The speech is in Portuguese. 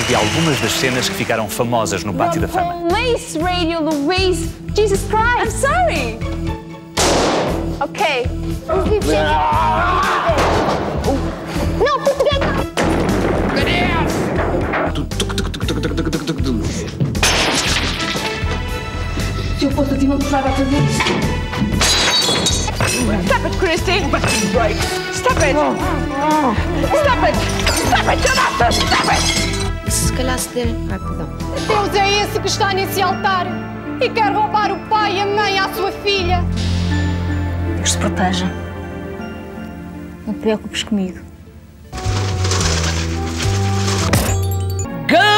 de algumas das cenas que ficaram famosas no Pátio da Fama. Police radio, Louise. Jesus Christ. I'm sorry. Okay. No, put together. Se eu fosse assim, não precisava fazer isto. Stop it, Christy. Right. Stop it. Stop it. Stop it, Jonathan. Stop it. Se calhar se der... Ai, perdão. Deus é esse que está nesse altar e quer roubar o pai e a mãe à sua filha. Deus te proteja. Não te preocupes comigo. Go!